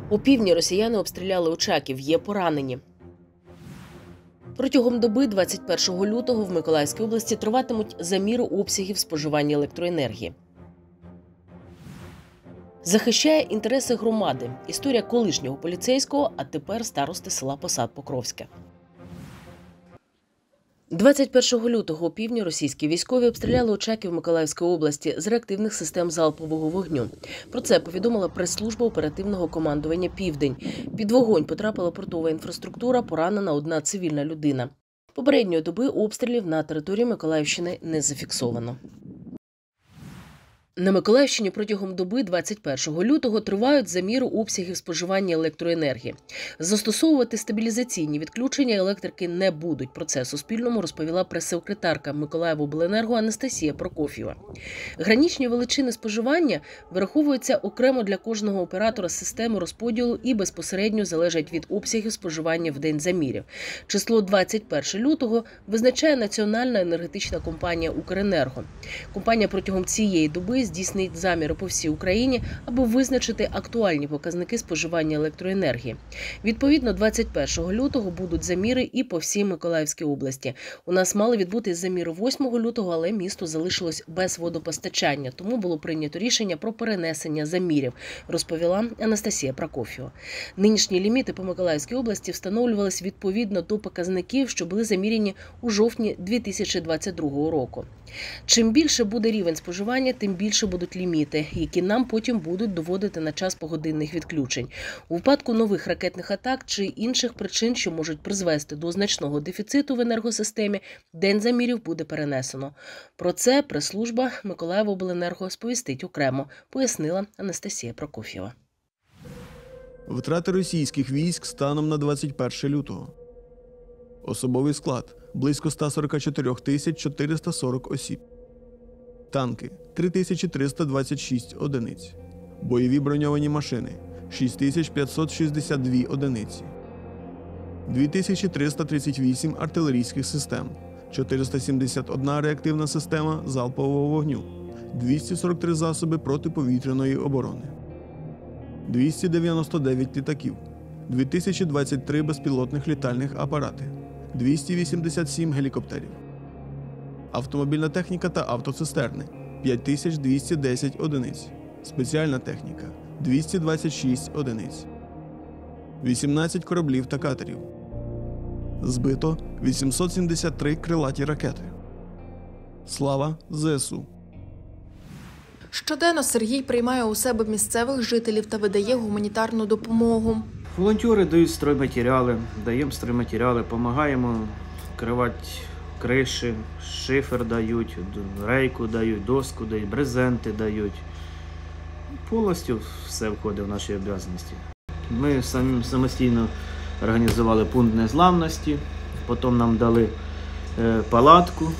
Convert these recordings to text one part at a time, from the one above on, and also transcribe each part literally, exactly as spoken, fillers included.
У півдні росіяни обстріляли Очаків, є поранені. Протягом доби двадцять першого лютого в Миколаївській області триватимуть заміри обсягів споживання електроенергії. Захищає інтереси громади. Історія колишнього поліцейського, а тепер старости села Посад Покровське. двадцять першого лютого у півдні російські військові обстріляли Очаків Миколаївської області з реактивних систем залпового вогню. Про це повідомила прес-служба оперативного командування «Південь». Під вогонь потрапила портова інфраструктура, поранена одна цивільна людина. Попередньої доби обстрілів на території Миколаївщини не зафіксовано. На Миколаївщині протягом доби двадцять першого лютого тривають заміри обсягів споживання електроенергії. Застосовувати стабілізаційні відключення електрики не будуть. Про це Суспільному розповіла прес-секретарка Миколаївобленерго Анастасія Прокоф'єва. Граничні величини споживання вираховуються окремо для кожного оператора системи розподілу і безпосередньо залежать від обсягів споживання в день замірів. Число двадцять перше лютого визначає Національна енергетична компанія «Укренерго». Компанія протягом цієї доби здійснить заміри по всій Україні, аби визначити актуальні показники споживання електроенергії. Відповідно, двадцять першого лютого будуть заміри і по всій Миколаївській області. У нас мали відбутись заміри восьмого лютого, але місто залишилось без водопостачання, тому було прийнято рішення про перенесення замірів, розповіла Анастасія Прокоф'єва. Нинішні ліміти по Миколаївській області встановлювались відповідно до показників, що були заміряні у жовтні дві тисячі двадцять другого року. Чим більше буде рівень споживання, тим більше будуть ліміти, які нам потім будуть доводити на час погодинних відключень. У випадку нових ракетних атак чи інших причин, що можуть призвести до значного дефіциту в енергосистемі, день замірів буде перенесено. Про це прес-служба Миколаївобленерго сповістить окремо, пояснила Анастасія Прокоф'єва. Втрати російських військ станом на двадцять перше лютого. Особовий склад – близько ста сорока чотирьох тисяч чотириста сорок осіб. Танки – три тисячі триста двадцять шість одиниць. Бойові броньовані машини – шість тисяч п'ятсот шістдесят дві одиниці. дві тисячі триста тридцять вісім артилерійських систем, чотириста сімдесят одна реактивна система залпового вогню, двісті сорок три засоби протиповітряної оборони, двісті дев'яносто дев'ять літаків, дві тисячі двадцять три безпілотних літальних апарати, двісті вісімдесят сім гелікоптерів. Автомобільна техніка та автоцистерни – п'ять тисяч двісті десять одиниць. Спеціальна техніка – двісті двадцять шість одиниць. вісімнадцять кораблів та катерів. Збито вісімсот сімдесят три крилаті ракети. Слава ЗСУ! Щоденно Сергій приймає у себе місцевих жителів та видає гуманітарну допомогу. Волонтери дають стройматеріали, даємо стройматеріали, допомагаємо вкривати криші, шифер дають, рейку дають, доску дають, брезенти дають. Повністю все входить в наші обов'язки. Ми самі самостійно організували пункт незламності, потім нам дали е, палатку,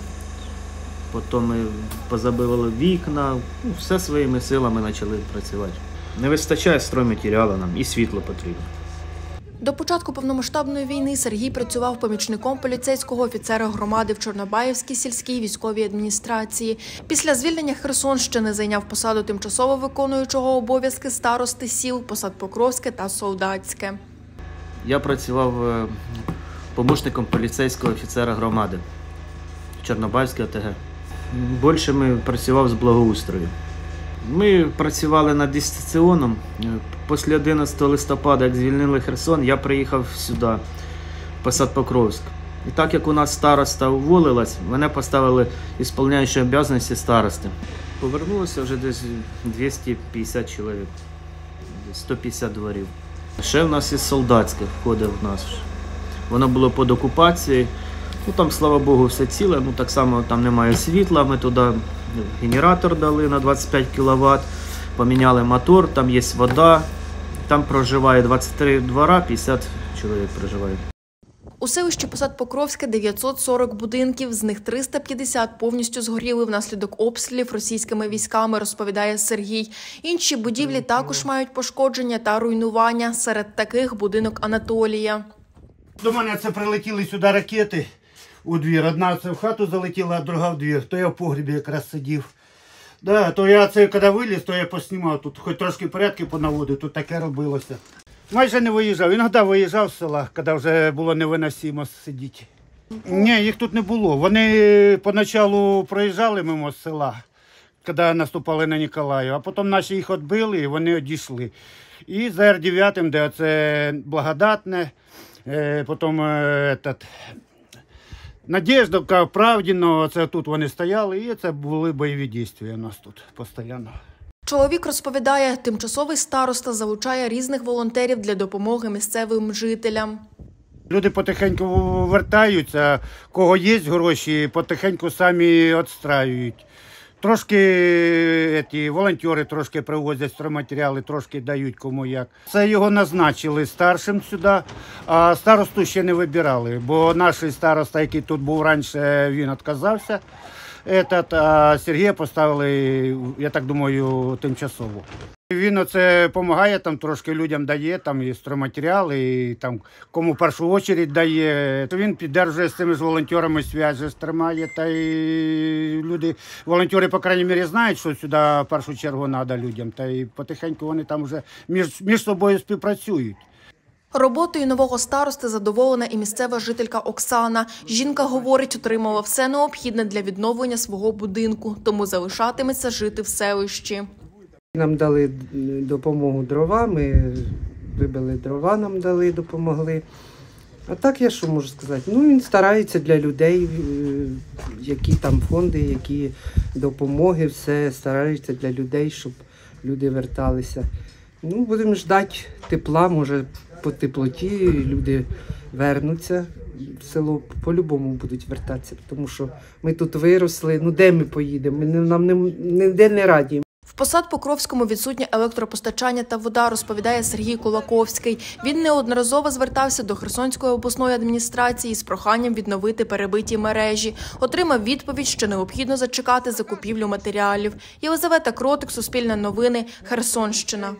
потім ми позабивали вікна, ну, все своїми силами почали працювати. Не вистачає стройматеріалу нам і світло потрібно. До початку повномасштабної війни Сергій працював помічником поліцейського офіцера громади в Чорнобаївській сільській військовій адміністрації. Після звільнення Херсонщини зайняв посаду тимчасово виконуючого обов'язки старости сіл Посад Покровське та Солдатське. Я працював помічником поліцейського офіцера громади в Чорнобаївській ОТГ. Більше ми працював з благоустрою. Ми працювали над дистанційним. Після одинадцятого листопада, як звільнили Херсон, я приїхав сюди, в Посад Покровськ. І так як у нас староста уволилась, мене поставили виконуючим обов'язки старости. Повернулося вже десь двісті п'ятдесят чоловік, сто п'ятдесят дворів. Ще в нас із Солдатських входив в нас. Воно було під окупацією. Ну, там, слава Богу, все ціле, ну, так само там немає світла, ми туди генератор дали на двадцять п'ять кіловат, поміняли мотор, там є вода, там проживає двадцять три двора, п'ятдесят чоловік проживає. У селищі Посад Покровське дев'ятсот сорок будинків, з них триста п'ятдесят повністю згоріли внаслідок обстрілів російськими військами, розповідає Сергій. Інші будівлі також мають пошкодження та руйнування, серед таких будинок Анатолія. До мене це прилетіли сюди ракети у двір. Одна це в хату залетіла, а друга в двір. То я в погрібі якраз сидів. Да, то я це, коли виліз, то я поснімав, тут хоч трошки порядки понаводив, тут таке робилося. Майже не виїжджав, іноді виїжджав з села, коли вже було невиносимо сидіти. Ні, їх тут не було. Вони поначалу проїжджали мимо села, коли наступали на Ніколаїв, а потім наші їх відбили і вони одійшли. І за ер дев'ять, де це Благодатне, потім этот, Надєждовка, Правдіно, це тут вони стояли, і це були бойові дії у нас тут постійно. Чоловік розповідає, тимчасовий староста залучає різних волонтерів для допомоги місцевим жителям. Люди потихеньку вертаються, кого є гроші, потихеньку самі відстраюють. Трошки ті, волонтери трошки привозять стройматеріали, трошки дають кому як. Це його назначили старшим сюди, а старосту ще не вибирали, бо наш староста, який тут був раніше, він відказався. Этот, а Сергія поставили, я так думаю, тимчасово. Він оце допомагає, там трошки людям дає, там і стройматеріали, і там кому в першу чергу дає. Він підтримує з цими ж волонтерами зв'язок, тримає, та й люди, волонтери, по крайній мірі, знають, що сюди в першу чергу треба людям, та й потихеньку вони там вже між, між собою співпрацюють. Роботою нового старости задоволена і місцева жителька Оксана. Жінка говорить, отримала все необхідне для відновлення свого будинку, тому залишатиметься жити в селищі. Нам дали допомогу дрова, ми вибили дрова, нам дали, допомогли. А так я що можу сказати? Ну, він старається для людей, які там фонди, які допомоги, все старається для людей, щоб люди верталися. Ну, будемо ждати тепла, може по теплоті люди вернуться в село, по-любому будуть вертатися, тому що ми тут виросли, ну де ми поїдемо, ми, нам ніде не раді. В Посад-Покровському відсутнє електропостачання та вода, розповідає Сергій Кулаковський. Він неодноразово звертався до Херсонської обласної адміністрації з проханням відновити перебиті мережі. Отримав відповідь, що необхідно зачекати закупівлю матеріалів. Єлизавета Кротик, Суспільне новини, Херсонщина.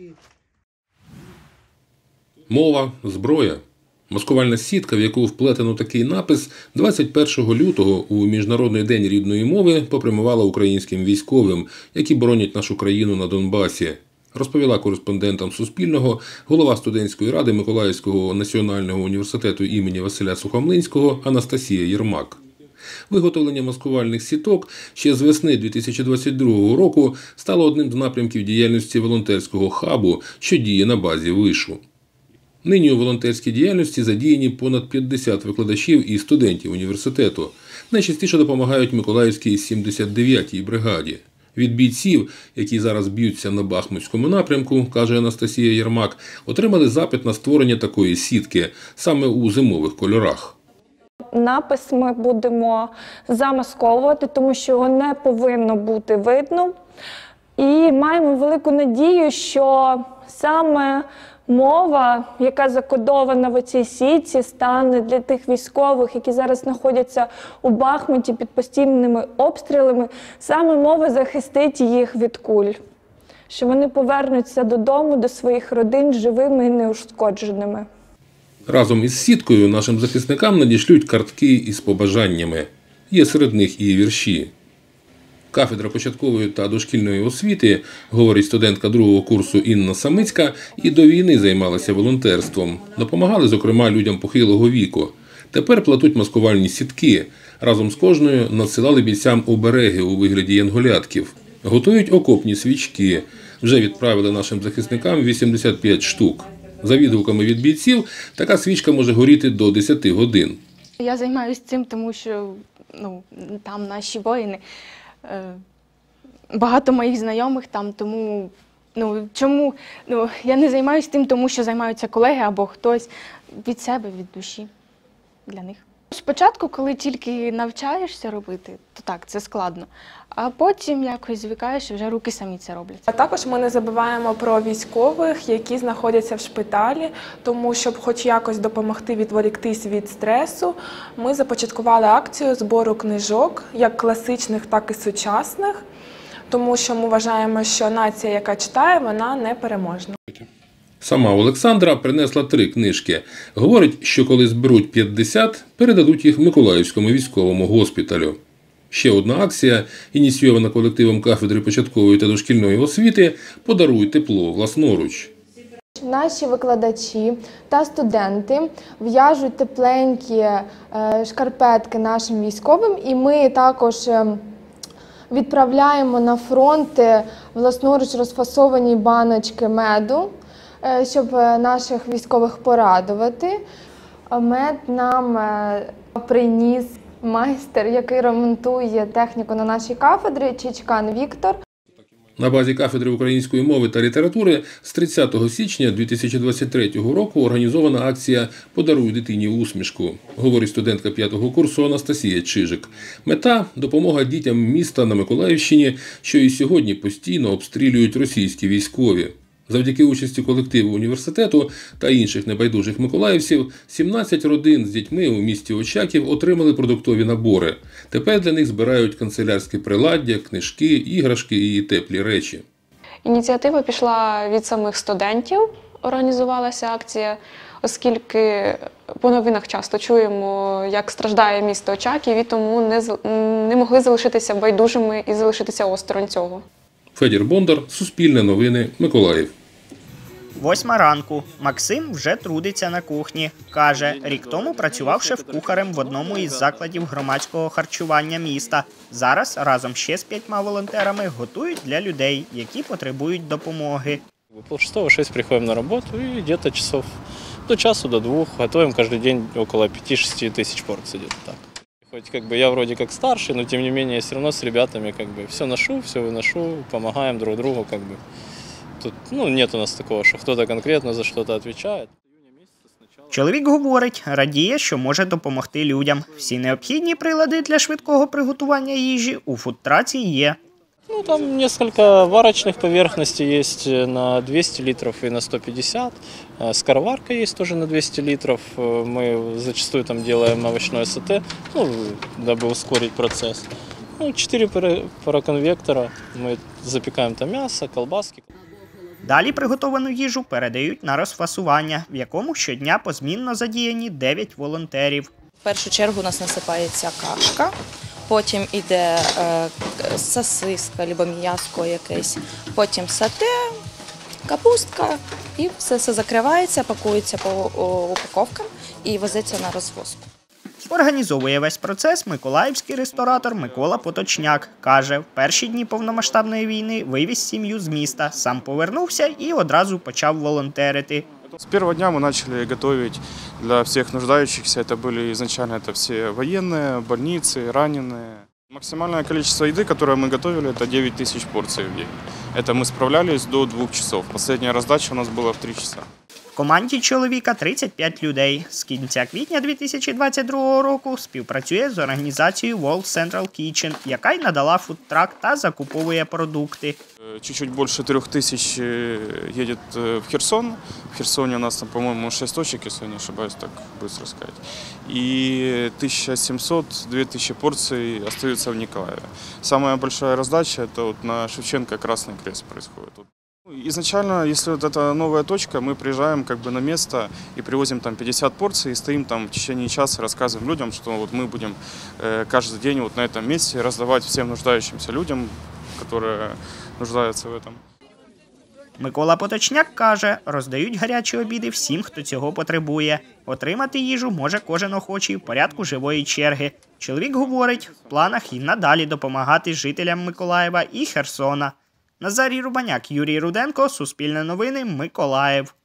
Мова – зброя. Маскувальна сітка, в яку вплетено такий напис, двадцять першого лютого у Міжнародний день рідної мови попрямувала українським військовим, які боронять нашу країну на Донбасі, розповіла кореспондентам Суспільного голова студентської ради Миколаївського національного університету імені Василя Сухомлинського Анастасія Єрмак. Виготовлення маскувальних сіток ще з весни дві тисячі двадцять другого року стало одним з напрямків діяльності волонтерського хабу, що діє на базі вишу. Нині у волонтерській діяльності задіяні понад п'ятдесят викладачів і студентів університету. Найчастіше допомагають Миколаївській сімдесят дев'ятій бригаді. Від бійців, які зараз б'ються на Бахмутському напрямку, каже Анастасія Єрмак, отримали запит на створення такої сітки саме у зимових кольорах. Напис ми будемо замасковувати, тому що його не повинно бути видно. І маємо велику надію, що саме мова, яка закодована в цій сітці, стане для тих військових, які зараз знаходяться у Бахмуті під постійними обстрілами, саме мова захистить їх від куль, що вони повернуться додому, до своїх родин живими і неушкодженими. Разом із сіткою нашим захисникам надішлють картки із побажаннями. Є серед них і вірші. Кафедра початкової та дошкільної освіти, говорить студентка другого курсу Інна Самицька, і до війни займалася волонтерством. Допомагали, зокрема, людям похилого віку. Тепер плетуть маскувальні сітки. Разом з кожною надсилали бійцям обереги у вигляді янголятків. Готують окопні свічки. Вже відправили нашим захисникам вісімдесят п'ять штук. За відгуками від бійців, така свічка може горіти до десяти годин. Я займаюся цим, тому що ну, там наші воїни. Багато моїх знайомих там, тому ну, чому ну, я не займаюся тим, тому що займаються колеги або хтось від себе, від душі для них. Спочатку, коли тільки навчаєшся робити, то так, це складно. А потім якось звикаєш і вже руки самі це роблять. А також ми не забуваємо про військових, які знаходяться в шпиталі, тому щоб хоч якось допомогти відволіктись від стресу, ми започаткували акцію збору книжок, як класичних, так і сучасних, тому що ми вважаємо, що нація, яка читає, вона непереможна. Сама Олександра принесла три книжки. Говорить, що коли зберуть п'ятдесят, передадуть їх Миколаївському військовому госпіталю. Ще одна акція, ініційована колективом кафедри початкової та дошкільної освіти «Подаруй тепло власноруч». Наші викладачі та студенти в'яжуть тепленькі шкарпетки нашим військовим, і ми також відправляємо на фронт власноруч розфасовані баночки меду, щоб наших військових порадувати. Мед нам приніс майстер, який ремонтує техніку на нашій кафедрі, Чичкан Віктор. На базі кафедри української мови та літератури з тридцятого січня дві тисячі двадцять третього року організована акція «Подаруй дитині усмішку», говорить студентка п'ятого курсу Анастасія Чижик. Мета – допомога дітям міста на Миколаївщині, що і сьогодні постійно обстрілюють російські військові. Завдяки участі колективу університету та інших небайдужих миколаївців, сімнадцять родин з дітьми у місті Очаків отримали продуктові набори. Тепер для них збирають канцелярське приладдя, книжки, іграшки і теплі речі. Ініціатива пішла від самих студентів, організувалася акція, оскільки по новинах часто чуємо, як страждає місто Очаків, і тому не, не могли залишитися байдужими і залишитися осторонь цього. Федір Бондар, Суспільне новини, Миколаїв. Восьма ранку. Максим вже трудиться на кухні. Каже, рік тому працював шеф-кухарем в одному із закладів громадського харчування міста. Зараз разом ще з п'ятьма волонтерами готують для людей, які потребують допомоги. Полшестого шесть приходим на роботу і где-то часов до часу, до двух. Готовим кожен день около пяти-шести тысяч порций, где-то так. Хоть как бы я вроде как старший, но тем не менее все равно с ребятами как бы все ношу, все выношу, помогаем друг другу как бы. Тут ну, нет у нас такого, що хтось конкретно за щось відповідає. Чоловік говорить, радіє, що може допомогти людям. Всі необхідні прилади для швидкого приготування їжі у фудтраці є. Ну, там несколько варочных поверхностей есть на двести литров и на сто пятьдесят. Скороварка есть тоже на двести литров. Мы зачастую там делаем овощное соте, ну, дабы ускорить процесс. Ну, четыре пароконвектора. Мы запекаем там мясо, колбаски. Далі приготовану їжу передають на розфасування, в якому щодня позмінно задіяні дев'ять волонтерів. В першу чергу у нас насипається кашка, потім йде е, сосиска або м'яско якесь, потім сате, капустка і все це закривається, пакується по упаковкам і везеться на розвоз. Організовує весь процес миколаївський ресторатор Микола Поточняк. Каже, в перші дні повномасштабної війни вивіз сім'ю з міста, сам повернувся і одразу почав волонтерити. С первого дня мы начали готовить для всех нуждающихся. Это были изначально это все военные, больницы, раненые. Максимальное количество еды, которое мы готовили, это девять тысяч порций в день. Это мы справлялись до двух часов. Последняя раздача у нас была в три часа. В команді чоловіка тридцять п'ять людей. З кінця квітня дві тисячі двадцять другого року співпрацює з організацією World Central Kitchen, яка й надала фудтрак та закуповує продукти. Чуть-чуть больше трех тысяч едет в Херсон. В Херсоне у нас, там, по-моему, шесть точек, если я не ошибаюсь, так быстро сказать. И тысяча семьсот - две тысячи порций остаются в Николаеве. Самая большая раздача – это вот на Шевченко Красный Крест происходит. Изначально, если вот это новая точка, мы приезжаем как бы на место и привозим там пятьдесят порций и стоим там в течение часа, рассказываем людям, что вот мы будем каждый день вот на этом месте раздавать всем нуждающимся людям, которые нуждаються в этом. Микола Поточняк каже, роздають гарячі обіди всім, хто цього потребує. Отримати їжу може кожен охочий в порядку живої черги. Чоловік говорить, в планах і надалі допомагати жителям Миколаєва і Херсона. Назарій Рубаняк, Юрій Руденко, Суспільне новини, Миколаїв.